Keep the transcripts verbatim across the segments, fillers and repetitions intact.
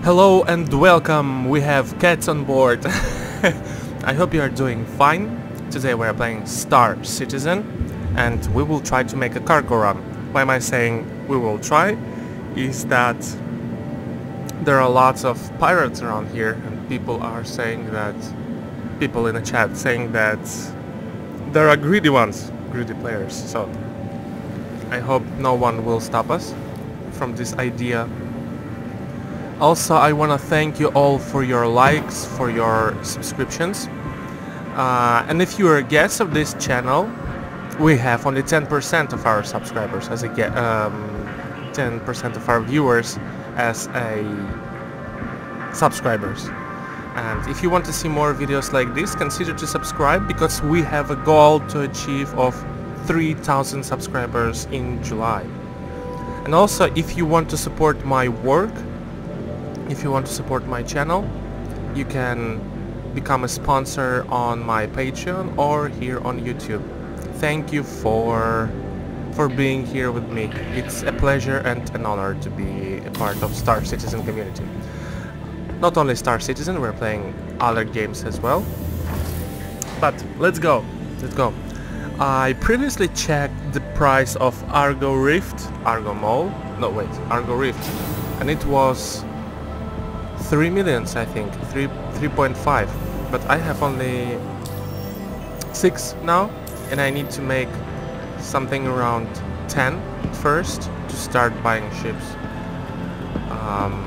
Hello and welcome, we have cats on board. I hope you are doing fine. Today we are playing Star Citizen and we will try to make a cargo run. Why am I saying we will try? Is that there are lots of pirates around here and people are saying that, people in the chat saying that there are greedy ones, greedy players. So I hope no one will stop us from this idea. Also, I want to thank you all for your likes, for your subscriptions. Uh, and if you are a guest of this channel, we have only ten percent of our subscribers as a ge um, ten percent of our viewers as a subscribers. And if you want to see more videos like this, consider to subscribe, because we have a goal to achieve of three thousand subscribers in July. And also, if you want to support my work, if you want to support my channel, you can become a sponsor on my Patreon or here on YouTube. Thank you for for being here with me. It's a pleasure and an honor to be a part of Star Citizen community. Not only Star Citizen, we're playing other games as well. But let's go, let's go. I previously checked the price of Argo Rift, Argo Mall, no wait, Argo Rift, and it was three millions, I think, three, three point five, but I have only six now, and I need to make something around ten first to start buying ships. Um,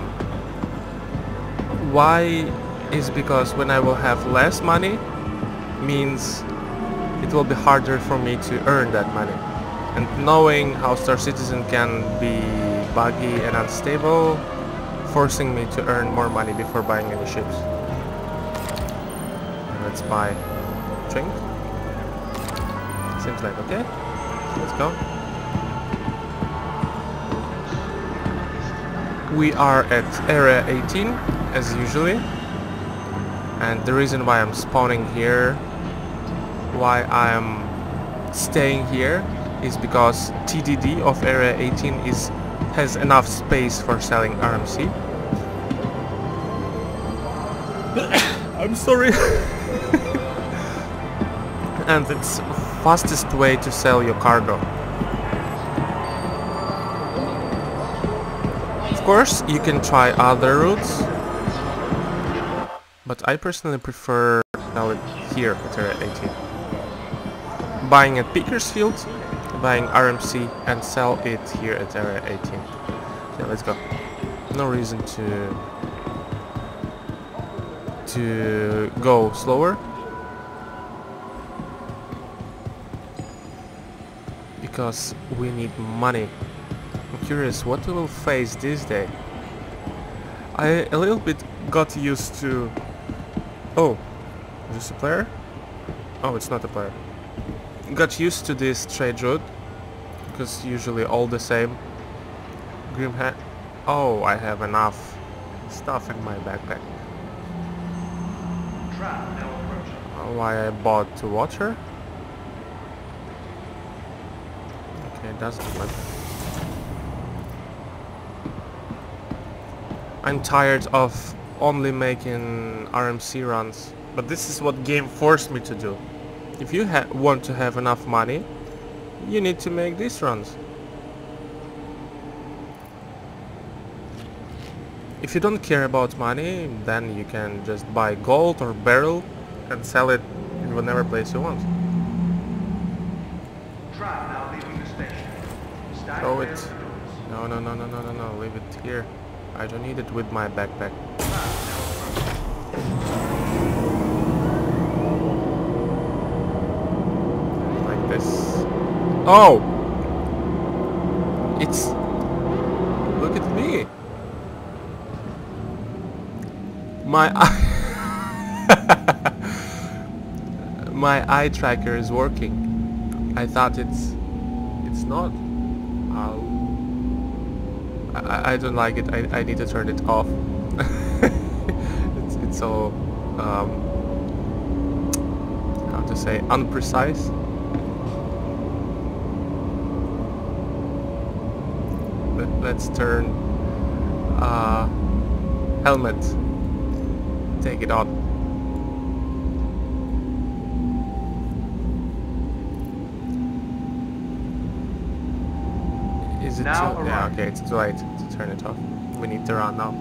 why is because when I will have less money means it will be harder for me to earn that money, and knowing how Star Citizen can be buggy and unstable, forcing me to earn more money before buying any ships. Let's buy drink. Seems like okay. Let's go. We are at area eighteen as usually, and the reason why I'm spawning here, why I'm staying here, is because T D D of area eighteen is has enough space for selling R M C. I'm sorry. And it's fastest way to sell your cargo. Of course, you can try other routes, but I personally prefer sell it here at area eighteen. Buying at Bakersfield, buying R M C and sell it here at area eighteen. Yeah, let's go. No reason to to go slower, because we need money. I'm curious what we will face this day. I a little bit got used to... Oh, is this a player? Oh, it's not a player. Got used to this trade route, because usually all the same. Grim hat. Oh, I have enough stuff in my backpack. Oh, why I bought to water? Okay, doesn't matter. I'm tired of only making R M C runs, but this is what game forced me to do. If you ha want to have enough money, you need to make these runs. If you don't care about money, then you can just buy gold or barrel and sell it in whatever place you want. Throw it. No, no, no, no, no, no, no. Leave it here. I don't need it with my backpack. Like this. Oh! It's... Look at me! My eye... My eye tracker is working. I thought it's... It's not. I'll... I, I don't like it. I, I need to turn it off. it's, it's so... Um, how to say... Unprecise. Let, let's turn... Uh, helmet. Take it on. Is it Now too... Yeah, okay, it's too late to turn it off. We need to run now.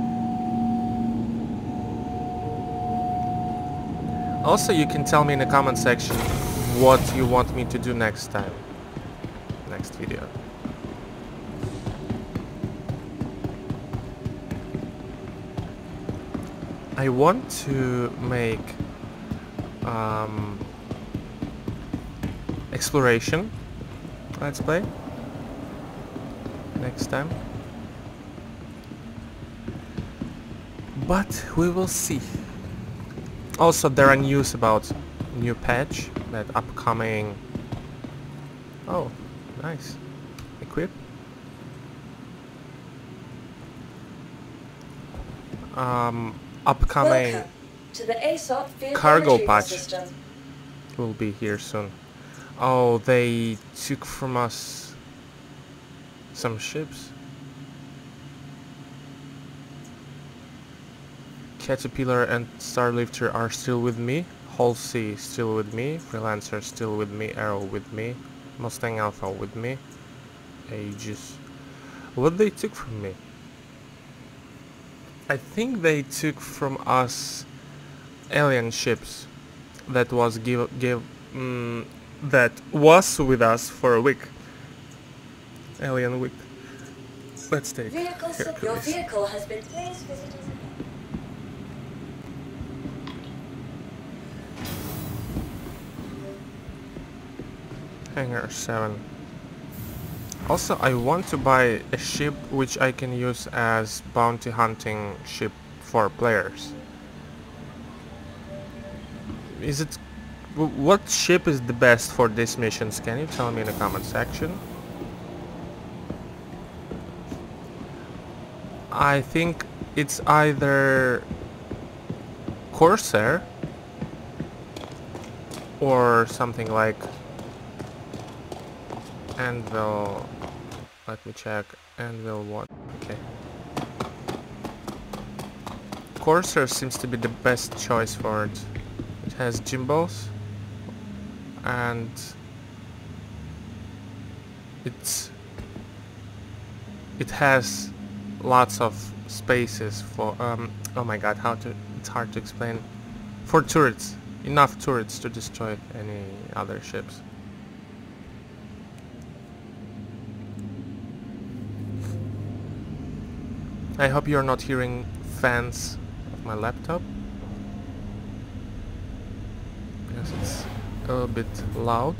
Also, you can tell me in the comment section what you want me to do next time. Next video. I want to make um, exploration let's play next time, but we will see. Also, there are news about new patch that upcoming. Oh, nice. Equip. Um, upcoming Welcome to the A S O P field cargo retrieval patch system. will be here soon. Oh, they took from us some ships. Caterpillar and Starlifter are still with me. Halsey still with me. Freelancer still with me. Arrow with me. Mustang Alpha with me. Aegis. What they took from me? I think they took from us alien ships that was give give mm, that was with us for a week. Alien week. Let's take Vehicle here, sub- your please. vehicle has been please visit us again. Hangar seven. Also, I want to buy a ship which I can use as bounty hunting ship for players. Is it... w- what ship is the best for these missions? Can you tell me in the comment section? I think it's either Corsair or something like Anvil. Let me check. Anvil what? Okay. Corsair seems to be the best choice for it. It has gimbals and it's it has lots of spaces for um oh my god, how to it's hard to explain, for turrets, enough turrets to destroy any other ships. I hope you're not hearing fans of my laptop because it's a little bit loud.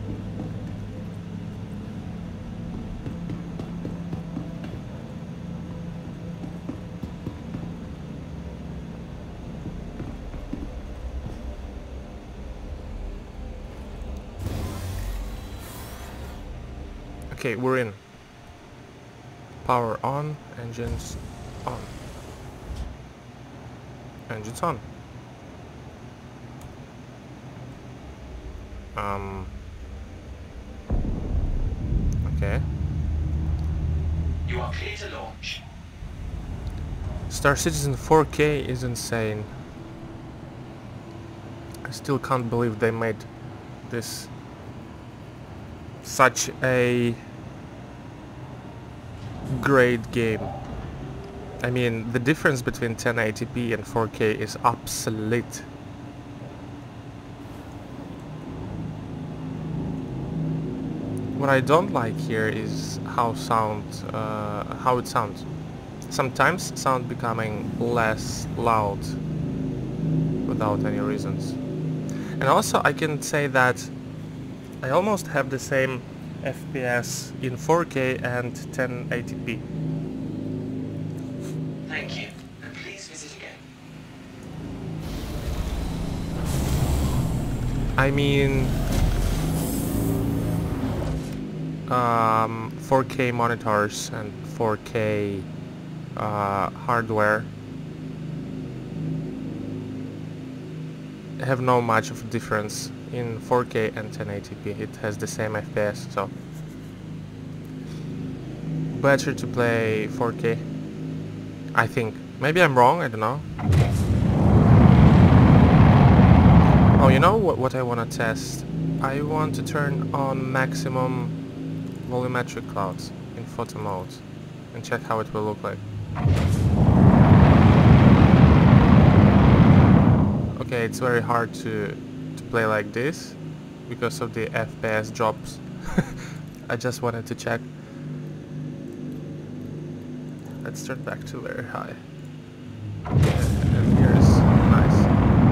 Okay, we're in. Power on, engines on. Engines on. Um. Okay. You are clear to launch. Star Citizen four K is insane. I still can't believe they made this such a great game. I mean, the difference between ten eighty p and four K is obsolete. What I don't like here is how sound, uh, how it sounds. Sometimes sound becoming less loud without any reasons. And also I can say that I almost have the same F P S in four K and ten eighty p. Thank you, and please visit again. I mean, um, four K monitors and four K uh, hardware have no much of a difference in four K and ten eighty p. It has the same F P S, so better to play four K, I think. Maybe I'm wrong, I don't know. Oh, you know what, what I want to test? I want to turn on maximum volumetric clouds in photo mode and check how it will look like. Okay, it's very hard to, to play like this because of the F P S drops. I just wanted to check. Let's turn back to very high. Yeah, and here's nice.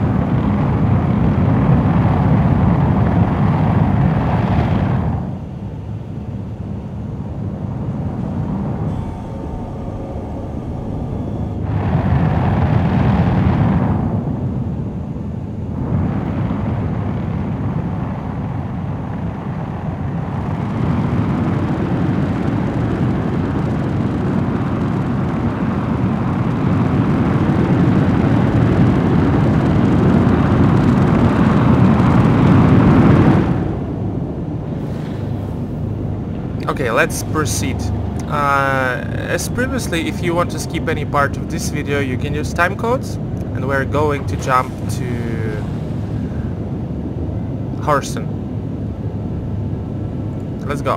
Okay, let's proceed. Uh, as previously, if you want to skip any part of this video, you can use time codes, and we're going to jump to Hurston. Let's go.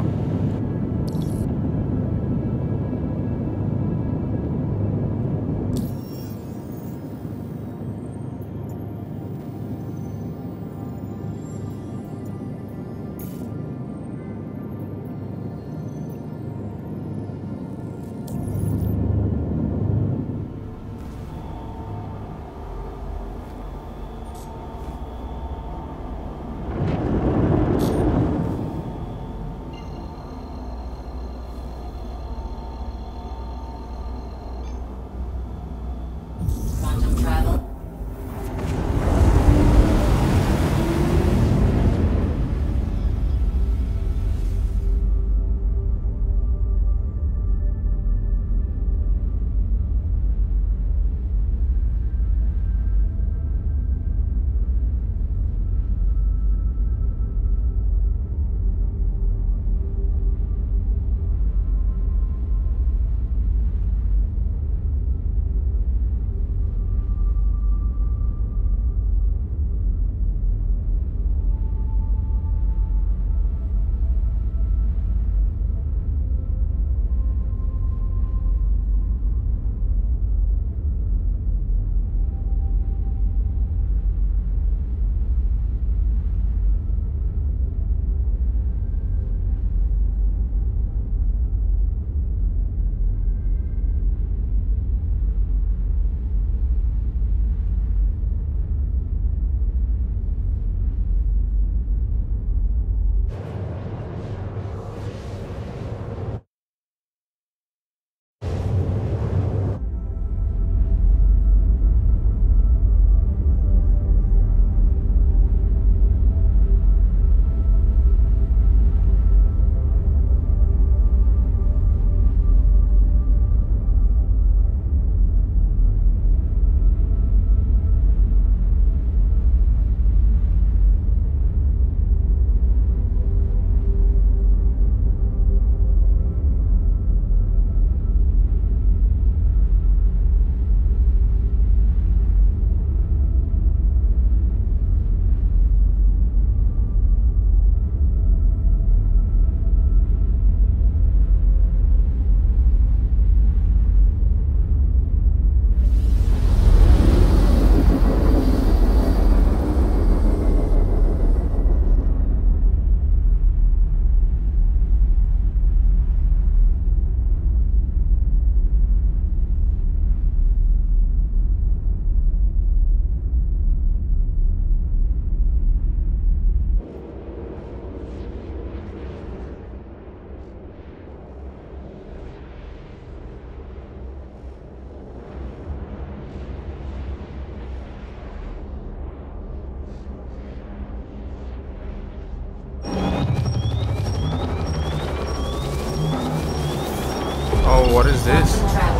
Oh, what is this?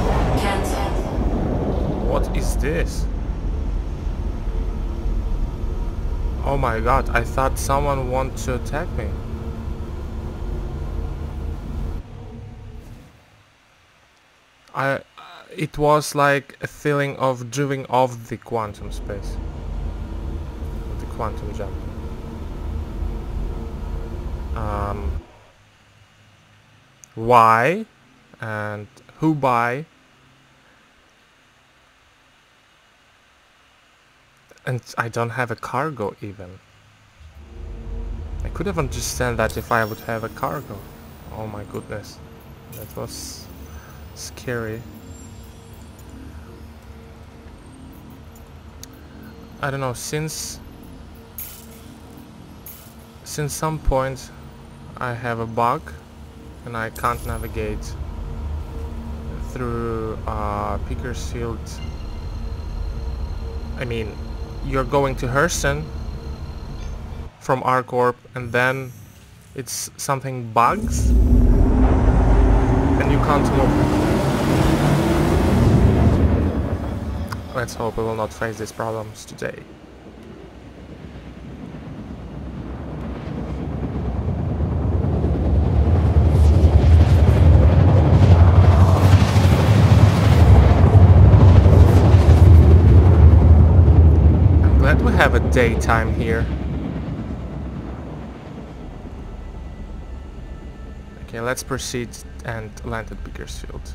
What is this? Oh my god, I thought someone wanted to attack me. I... it was like a feeling of driving off the quantum space, the quantum jump. Um, why and who by? And I don't have a cargo even. I could have understood that if I would have a cargo. Oh my goodness, that was scary. I don't know, since since some point I have a bug and I can't navigate through uh, Pickersfield. I mean, you're going to Hurston from ArcCorp and then it's something bugs and you can't move. Let's hope we will not face these problems today. I'm glad we have a daytime here. Okay, let's proceed and land at Bakersfield.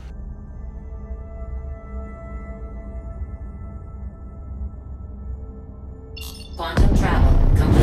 Quantum travel complete.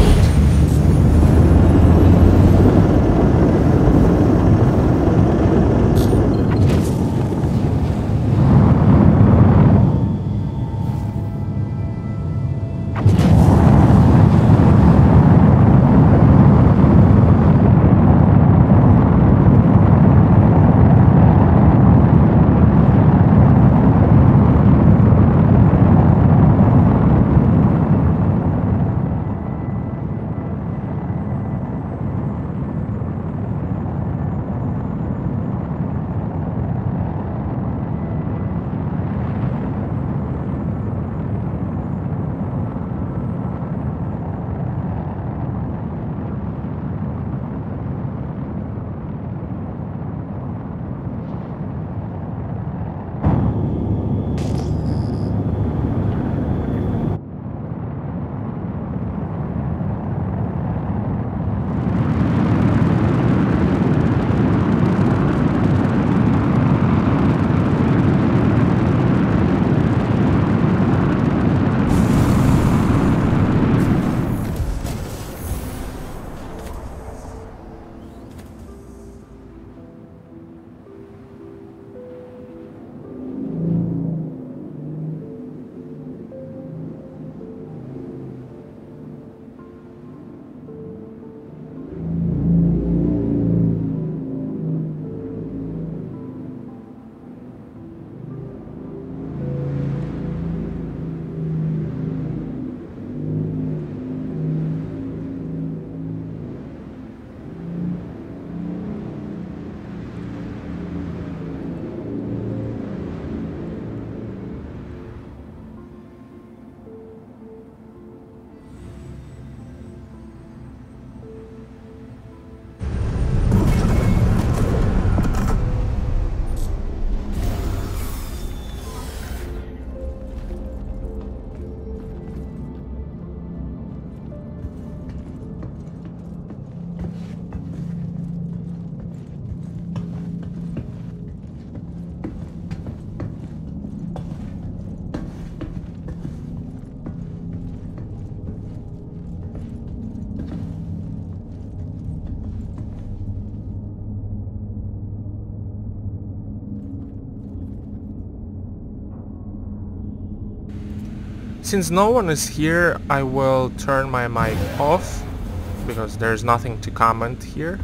Since no one is here, I will turn my mic off because there's nothing to comment here.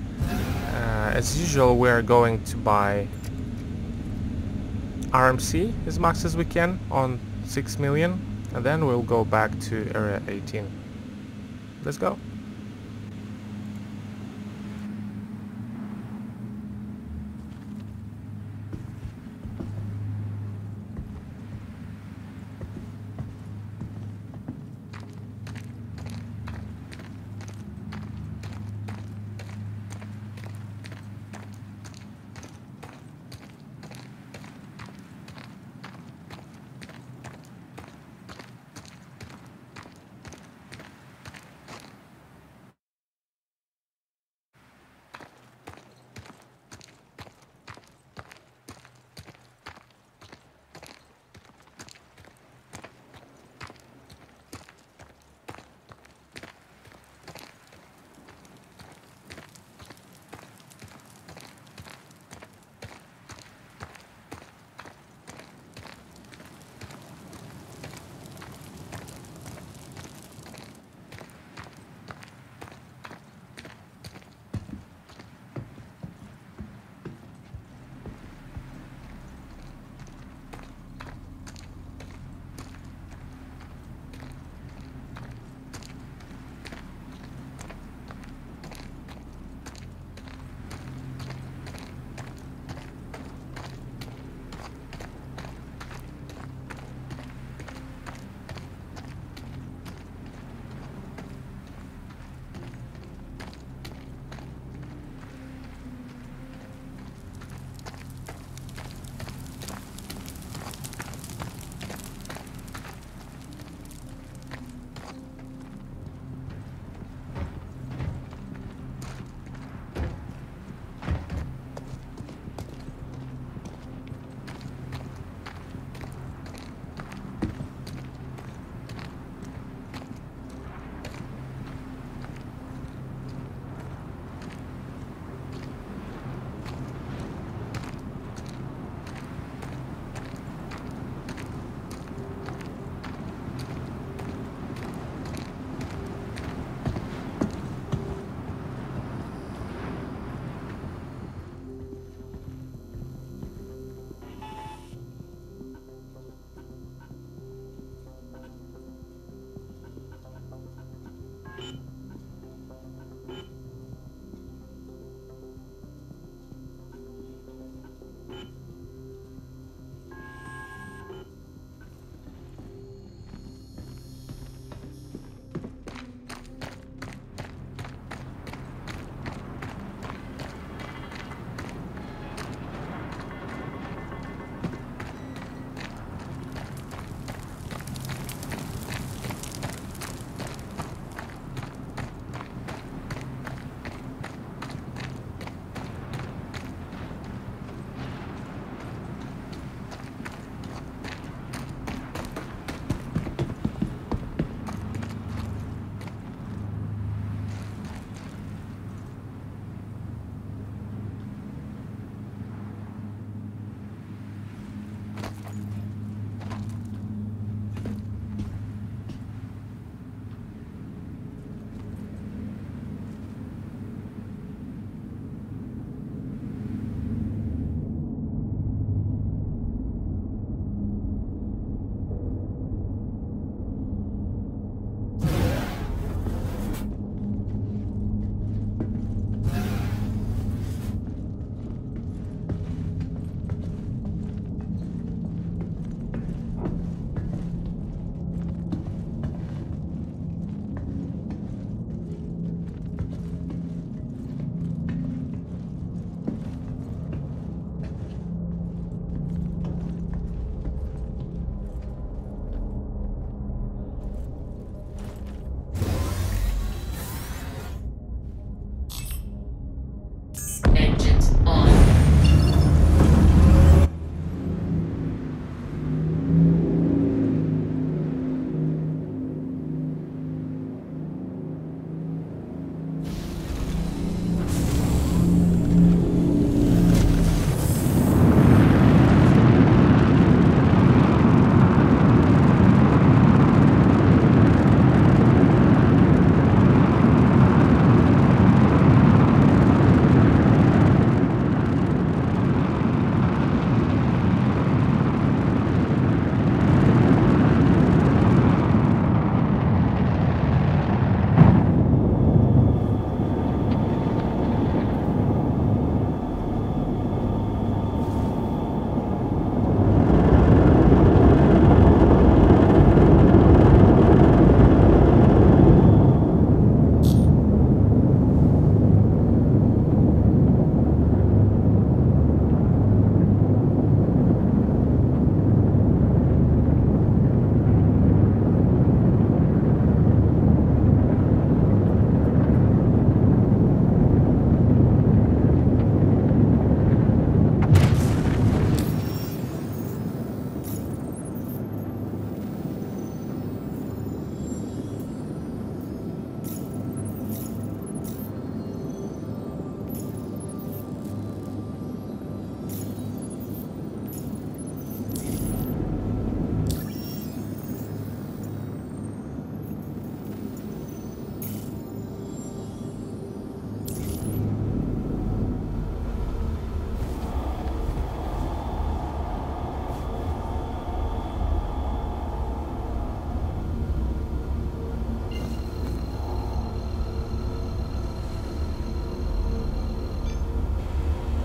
Uh, as usual, we are going to buy R M C as much as we can on six million, and then we'll go back to Area eighteen. Let's go.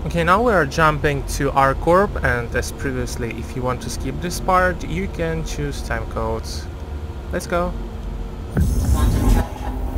Okay, now we are jumping to our corp, and as previously, if you want to skip this part, you can choose time codes. Let's go. Quantum tra-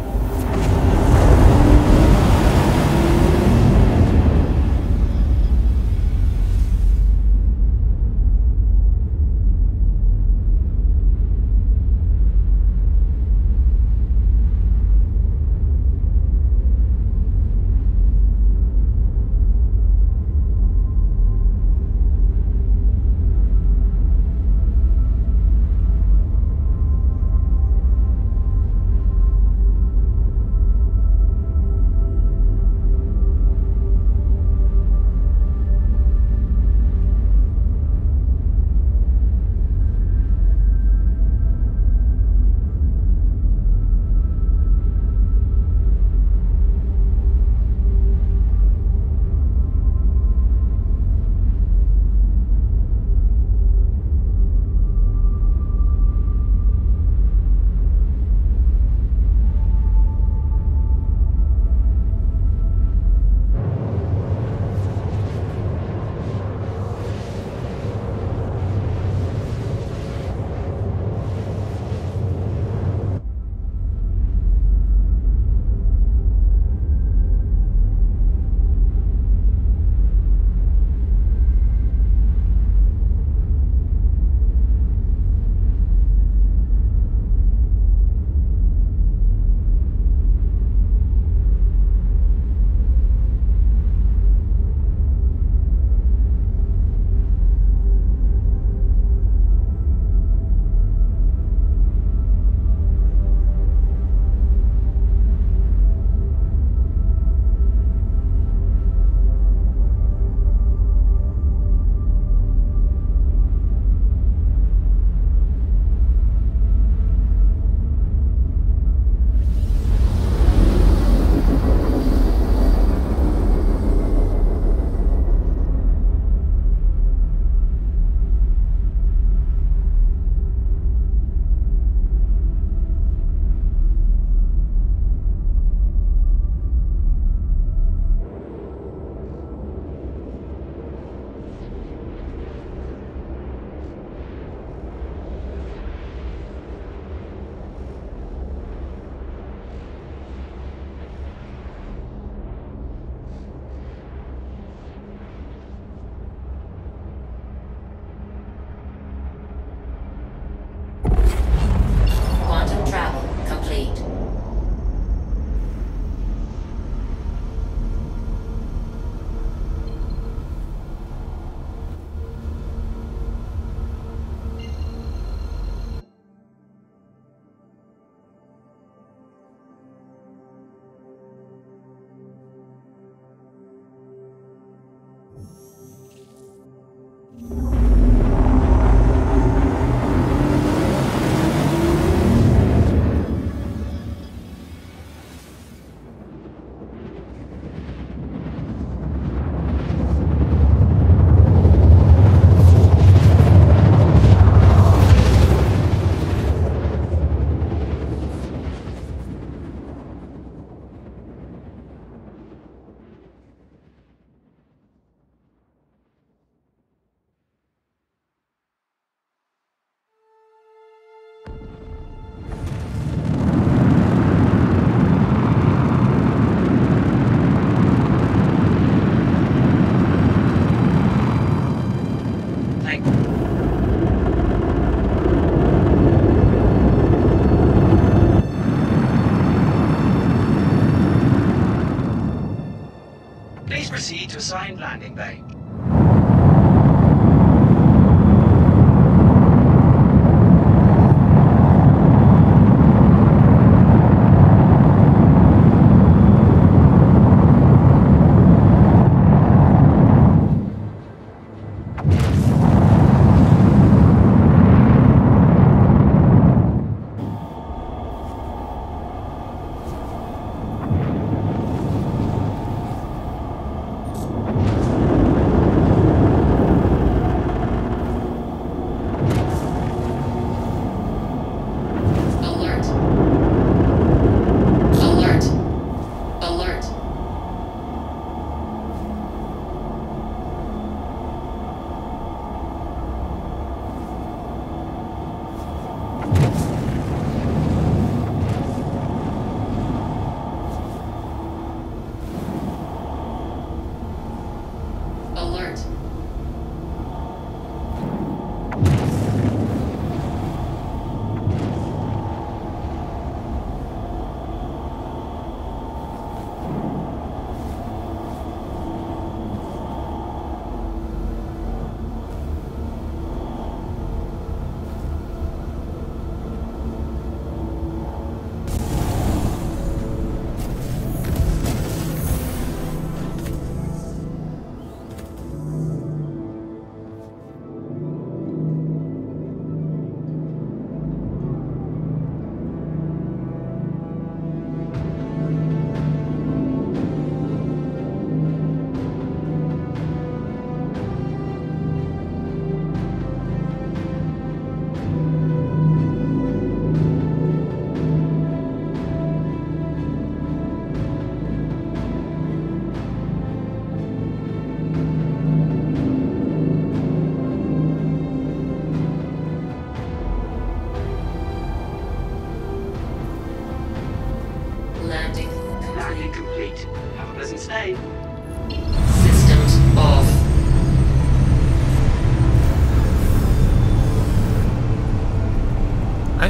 Quantum travel complete. Thank Please proceed to assigned landing bay.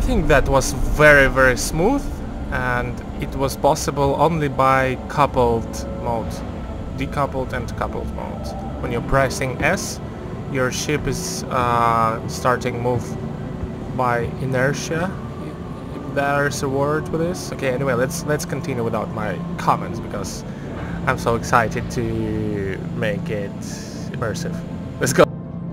think that was very very smooth, and it was possible only by coupled mode, decoupled and coupled modes. When you're pressing S, your ship is uh, starting move by inertia, if there's a word for this. Okay, anyway, let's let's continue without my comments because I'm so excited to make it immersive. Let's go.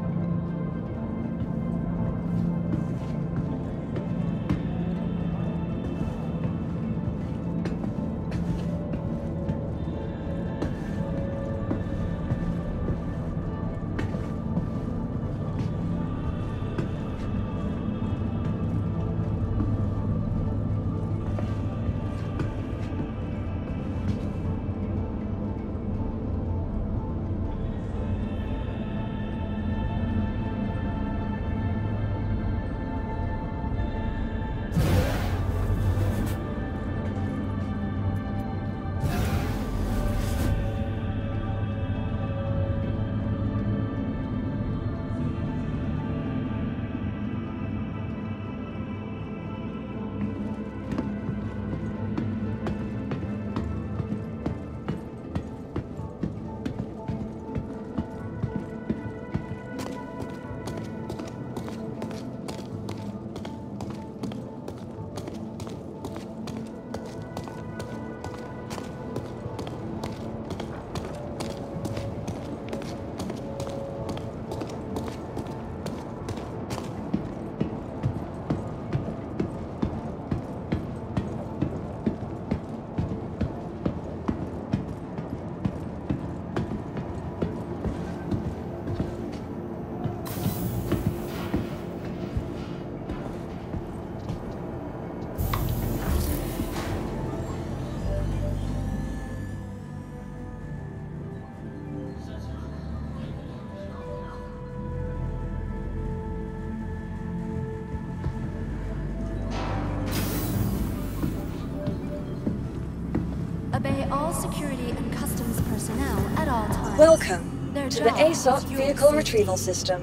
Obey all security and customs personnel at all times. Welcome Their to the job A S O is C your Vehicle safety. Retrieval System.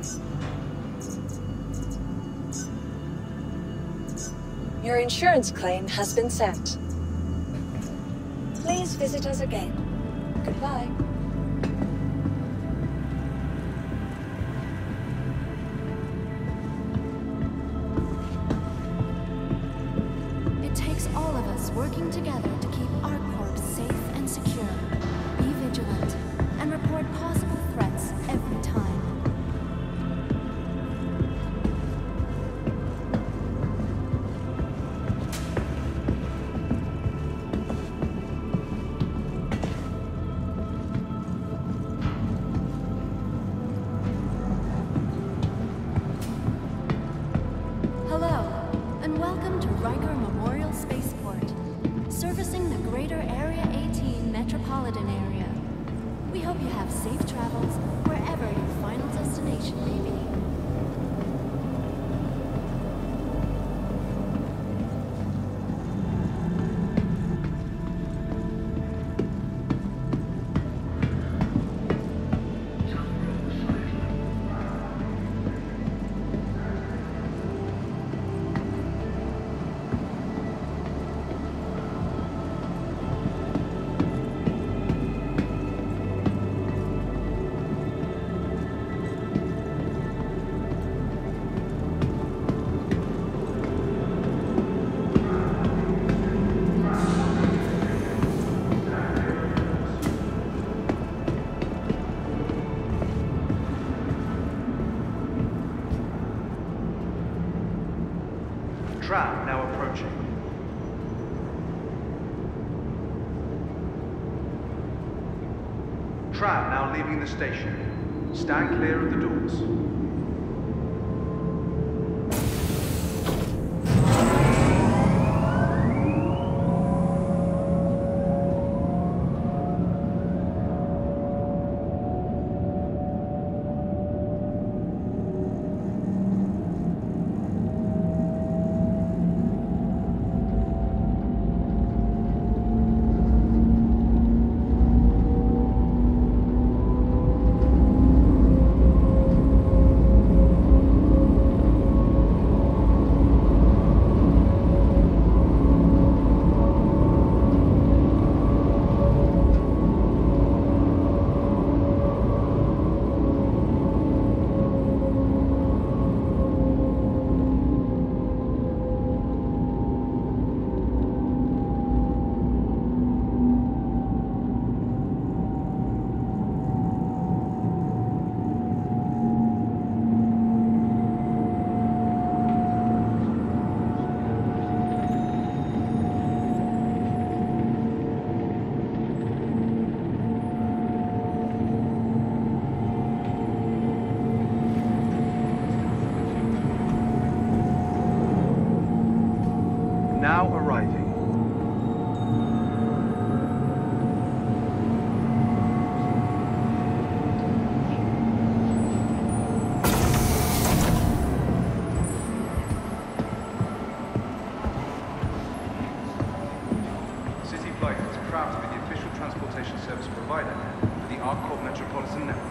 Your insurance claim has been sent. Please visit us again. Goodbye. It takes all of us working together to keep our corps safe and secure. Be vigilant and report possible threats every time. Hello, and welcome to Riker Memorial Spaceport, servicing the greater Area eighteen metropolitan area. We hope you have safe travels wherever your final destination may be. Trap now approaching. Trap now leaving the station. Stand clear of the doors. Now arriving. City Flight is proud to be the official transportation service provider for the Arcorp Metropolitan Network.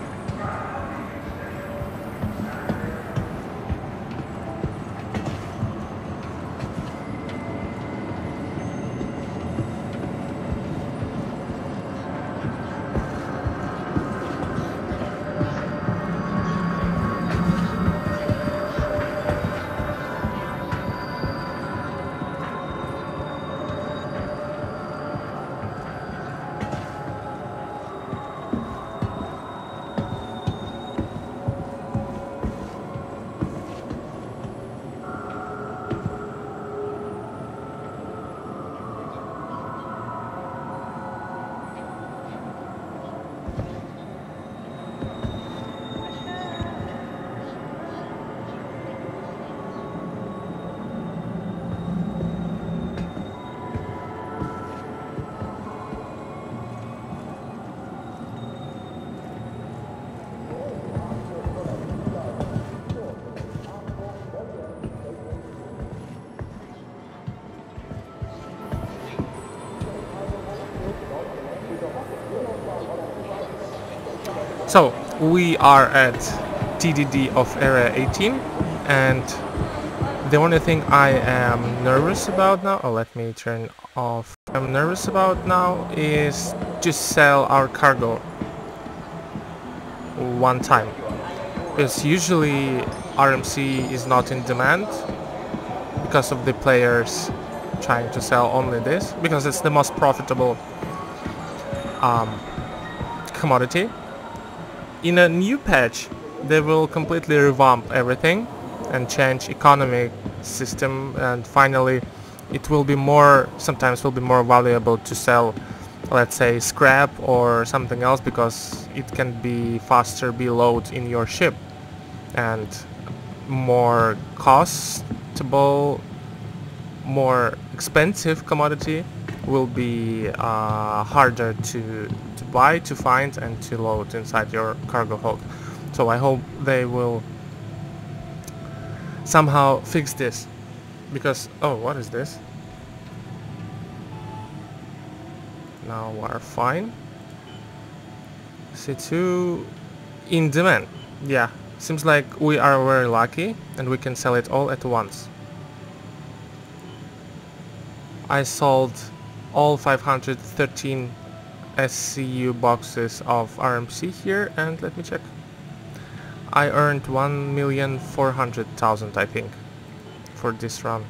So we are at T D D of Area eighteen, and the only thing I am nervous about now, oh let me turn off, I'm nervous about now is to sell our cargo one time, because usually R M C is not in demand because of the players trying to sell only this, because it's the most profitable um, commodity. In a new patch, they will completely revamp everything and change economic system, and finally it will be more, sometimes will be more valuable to sell, let's say, scrap or something else, because it can be faster be load in your ship, and more costable, more expensive commodity will be uh, harder to to buy, to find, and to load inside your cargo hold. So I hope they will somehow fix this, because oh, what is this? Now we're fine. C two in demand. Yeah, seems like we are very lucky and we can sell it all at once. I sold all five hundred thirteen S C U boxes of R M C here, and let me check. I earned one million four hundred thousand, I think, for this run.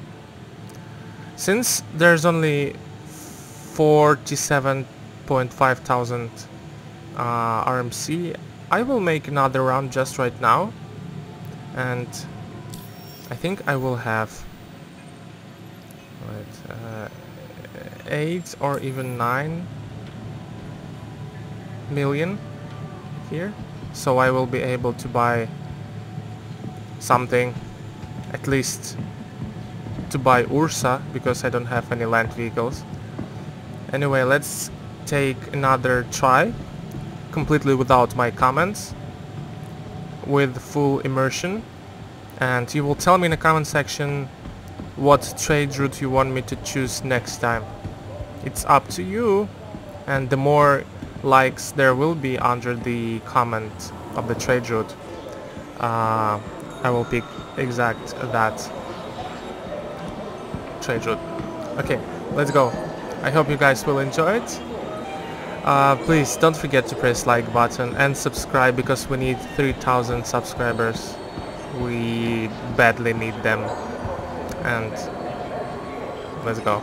Since there's only forty-seven point five thousand uh, R M C, I will make another round just right now, and I think I will have right, uh, eight or even nine million here, so I will be able to buy something, at least to buy Ursa, because I don't have any land vehicles. Anyway, let's take another try, completely without my comments, with full immersion, and you will tell me in the comment section what trade route you want me to choose next time. It's up to you, and the more likes there will be under the comment of the trade route, uh, I will pick exact that trade route. Okay, let's go. I hope you guys will enjoy it. Uh, please don't forget to press like button and subscribe, because we need three thousand subscribers. We badly need them. And let's go.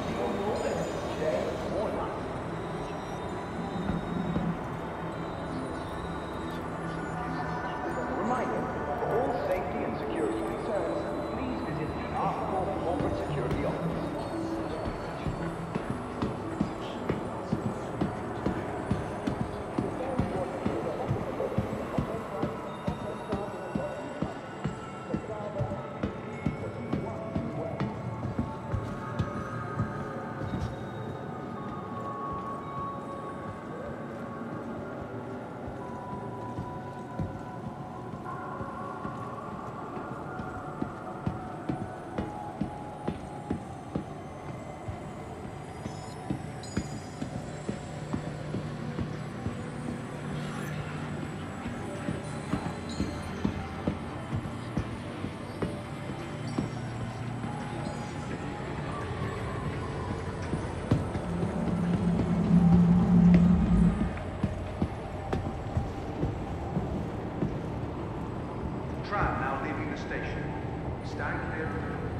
Stand clear of the doors.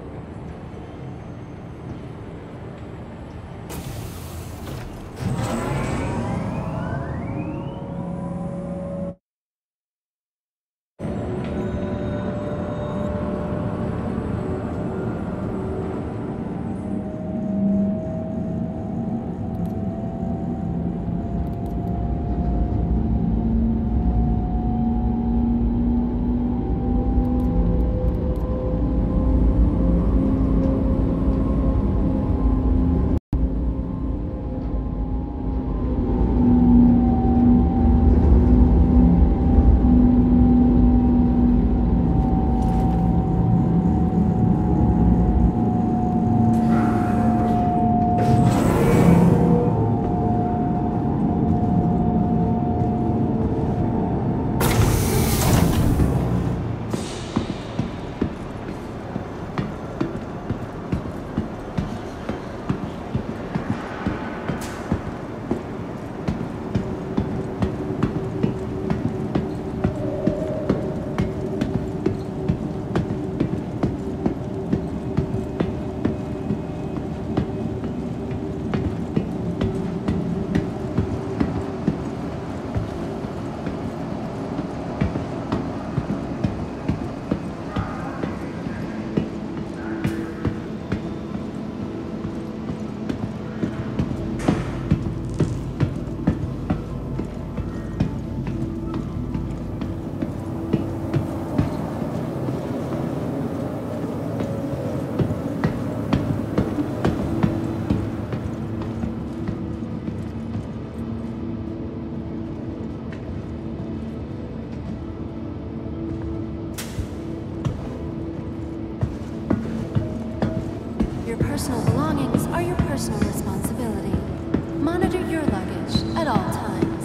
Your personal belongings are your personal responsibility. Monitor your luggage at all times.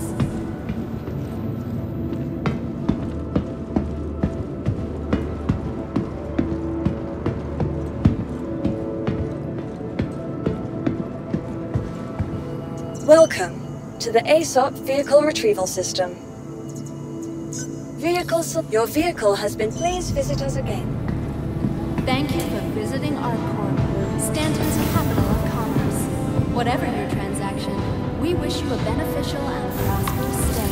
Welcome to the A S O P Vehicle Retrieval System. Vehicle se- Your vehicle has been. Please visit us again. Thank you for visiting ArcCorp, Stanton's capital of commerce. Whatever your transaction, we wish you a beneficial and prosperous stay.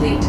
complete.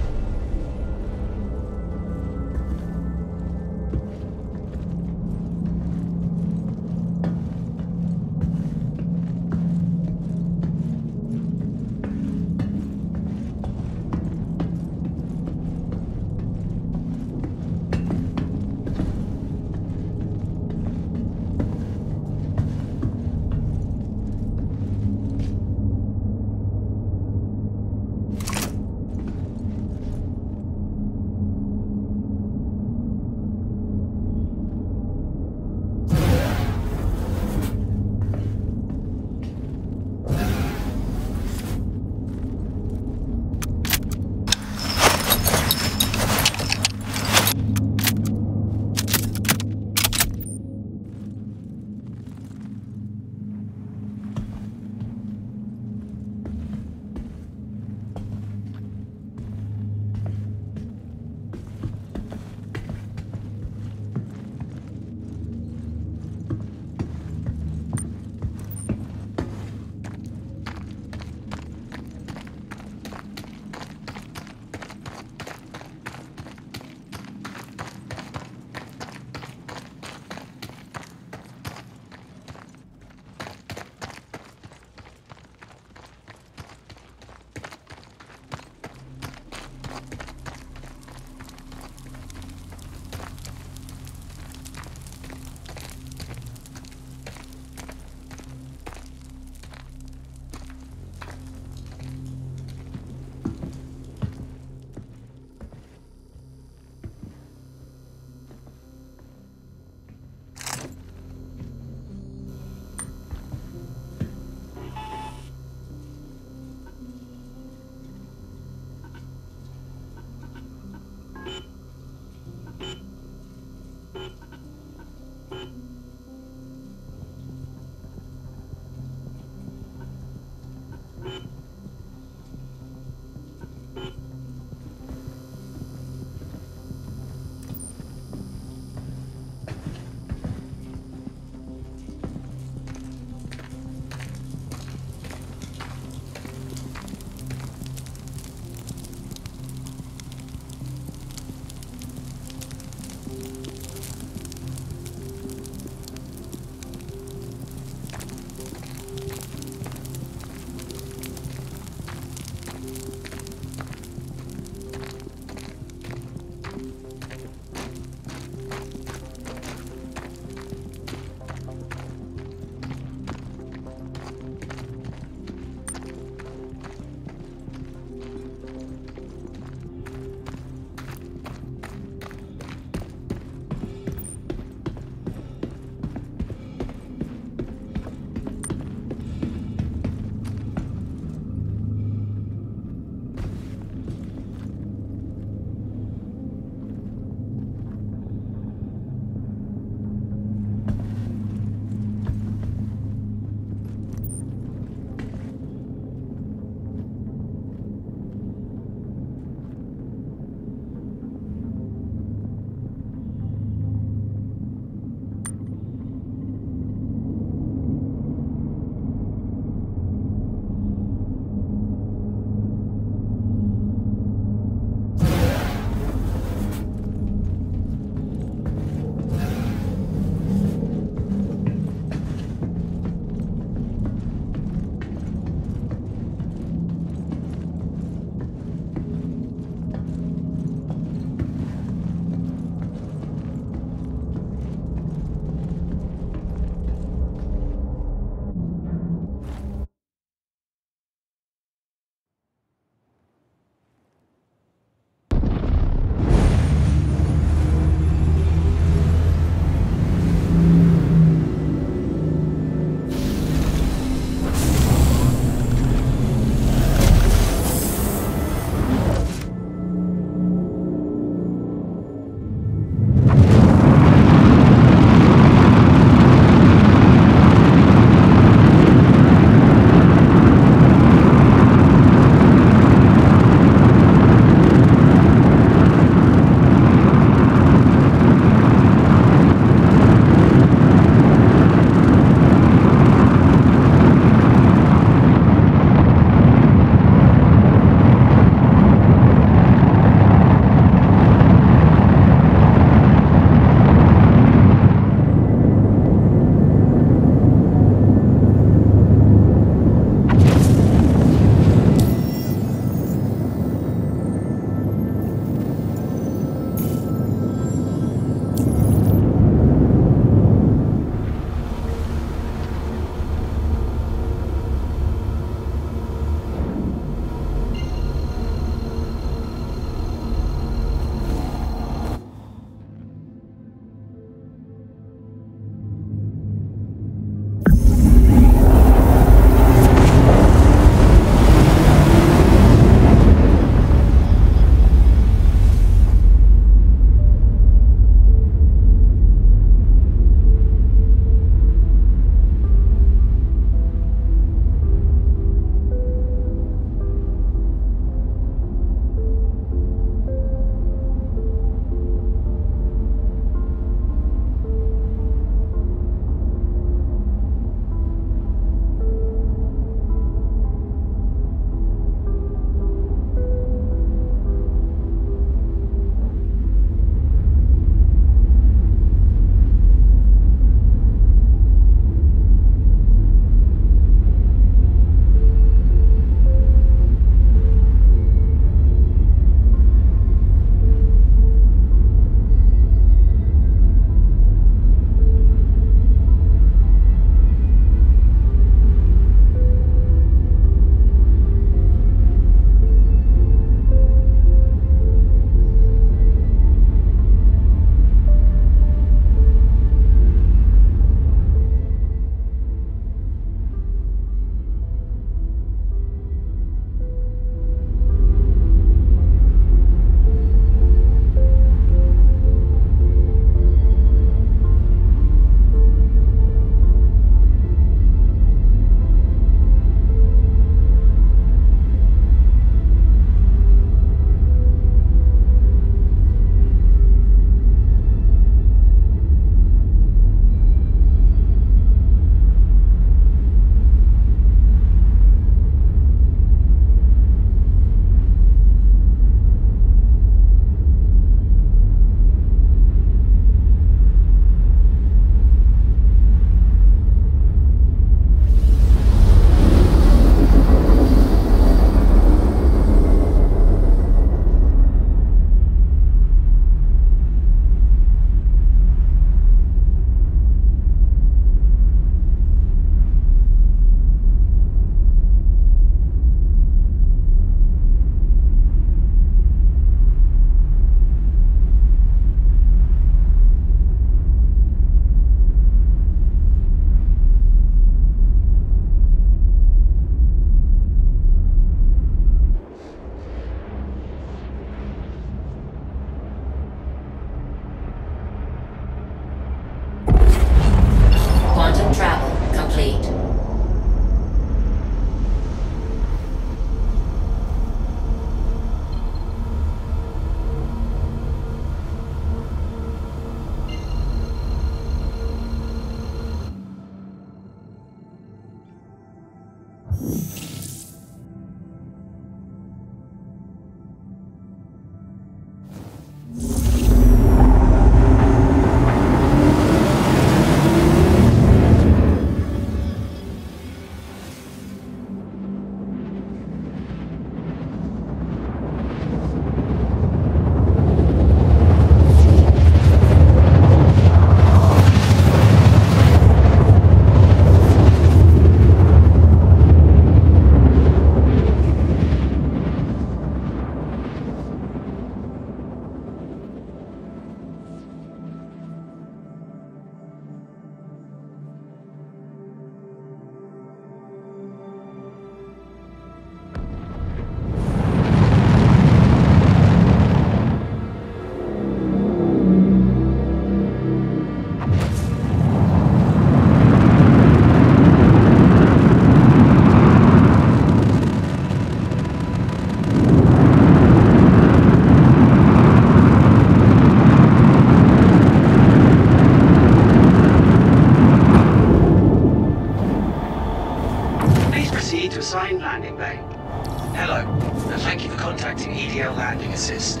Assigned landing bay. Hello, and thank you for contacting E D L Landing Assist.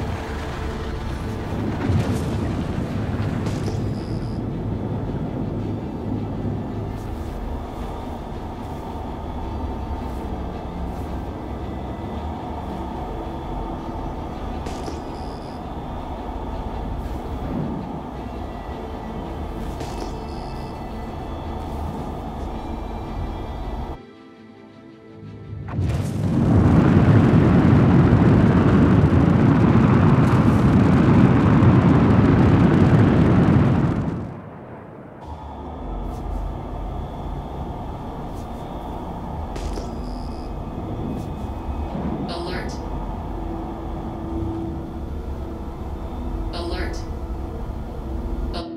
Alert. Alert. Al-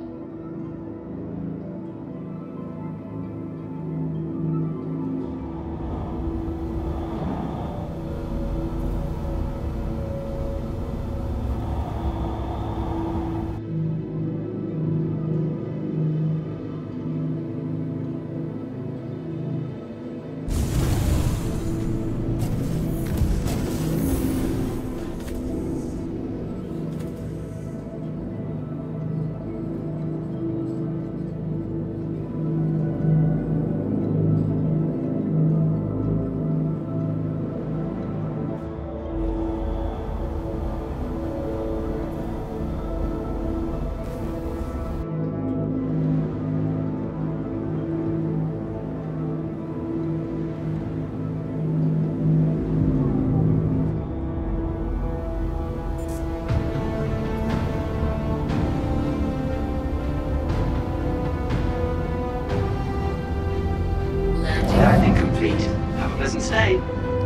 Landing. Landing complete. Have a pleasant stay.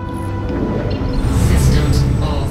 Systems off.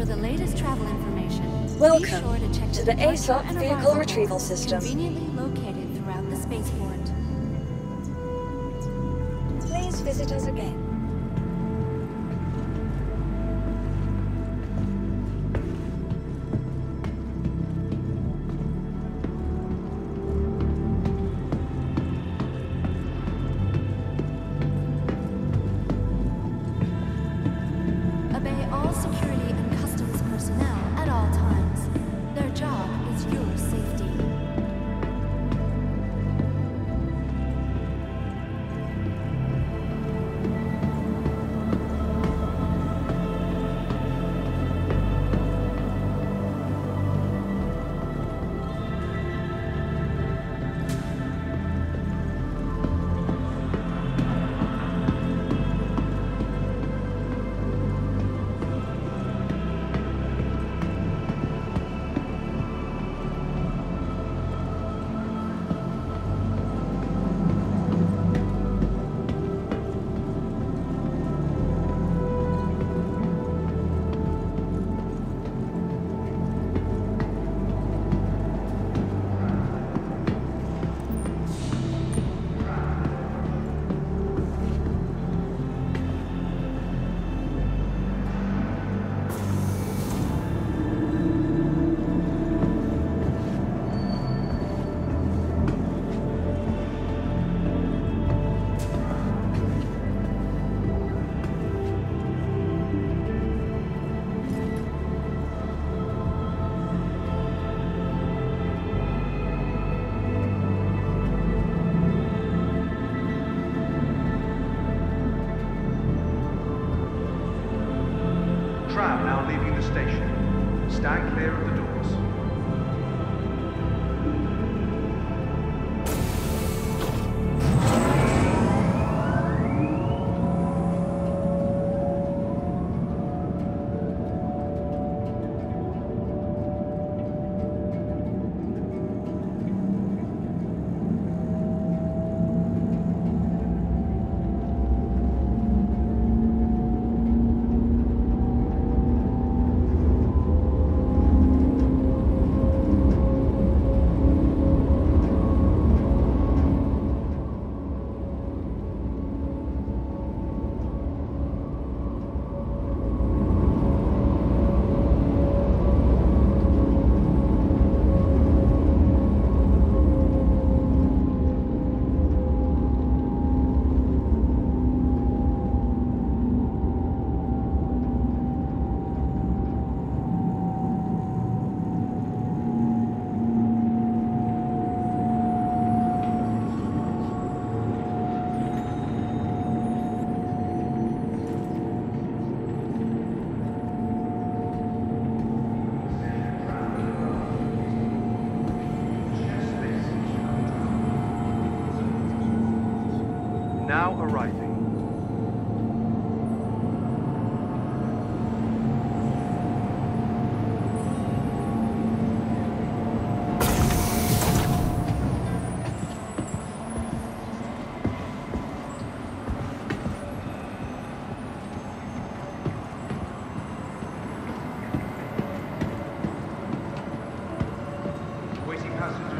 the latest travel information, be Welcome sure to check to the the departure A S O P and vehicle arrival retrieval ports system. conveniently located throughout the spaceport. Please visit us again. Obey all security and customs personnel at all times. Their job is your safety. Tram now leaving the station. Stand clear of the doors. Now arriving. Waiting passengers.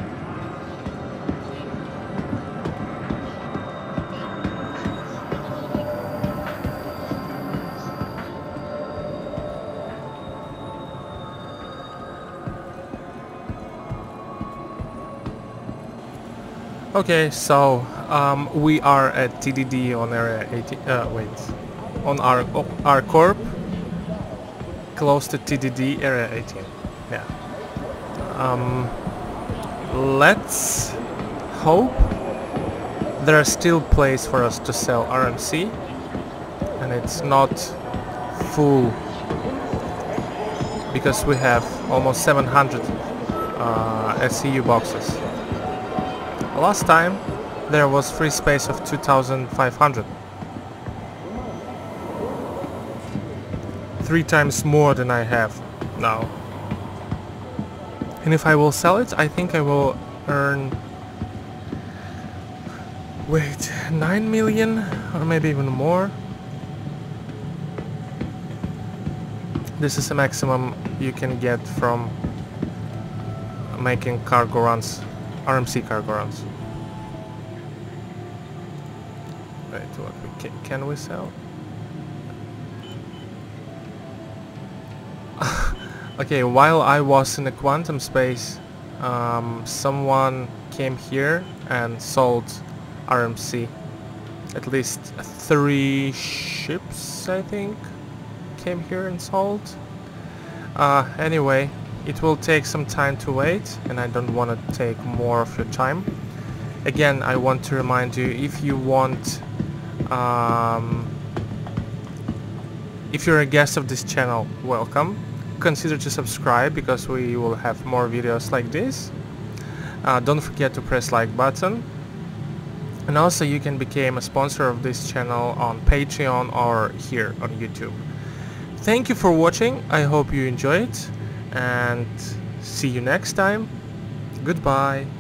Okay, so um, we are at T D D on area eighteen. Uh, wait, on our oh, our corp, close to T D D area eighteen. Yeah. Um, let's hope there are still places for us to sell R M C, and it's not full because we have almost seven hundred uh, S C U boxes. Last time there was free space of two thousand five hundred. Three times more than I have now. And if I will sell it, I think I will earn... Wait, nine million? Or maybe even more? This is the maximum you can get from making cargo runs, R M C cargo runs. Wait, what we can, can we sell? Okay, while I was in the quantum space, um, someone came here and sold R M C. At least three ships, I think, came here and sold. Uh, anyway, it will take some time to wait, and I don't want to take more of your time. Again, I want to remind you, if you want, um, if you're a guest of this channel, welcome. Consider to subscribe, because we will have more videos like this. Uh, don't forget to press like button. And also you can become a sponsor of this channel on Patreon or here on YouTube. Thank you for watching. I hope you enjoyed, and see you next time. Goodbye.